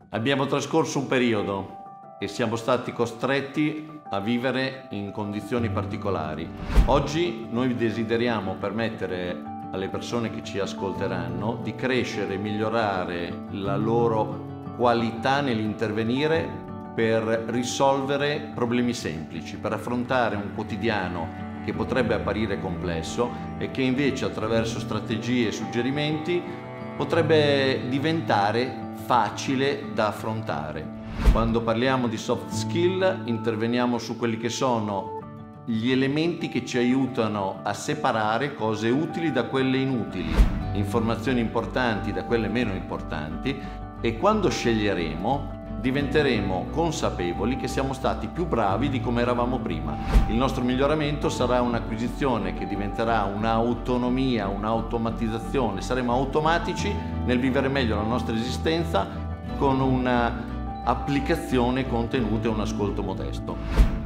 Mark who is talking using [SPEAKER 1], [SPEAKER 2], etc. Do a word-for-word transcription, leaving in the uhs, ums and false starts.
[SPEAKER 1] Abbiamo trascorso un periodo e siamo stati costretti a vivere in condizioni particolari. Oggi noi desideriamo permettere alle persone che ci ascolteranno di crescere e migliorare la loro qualità nell'intervenire per risolvere problemi semplici, per affrontare un quotidiano che potrebbe apparire complesso e che invece attraverso strategie e suggerimenti potrebbe diventare facile da affrontare. Quando parliamo di soft skill interveniamo su quelli che sono gli elementi che ci aiutano a separare cose utili da quelle inutili, informazioni importanti da quelle meno importanti, e quando sceglieremo diventeremo consapevoli che siamo stati più bravi di come eravamo prima. Il nostro miglioramento sarà un'acquisizione che diventerà un'autonomia, un'automatizzazione. Saremo automatici nel vivere meglio la nostra esistenza con una applicazione contenuta e un ascolto modesto.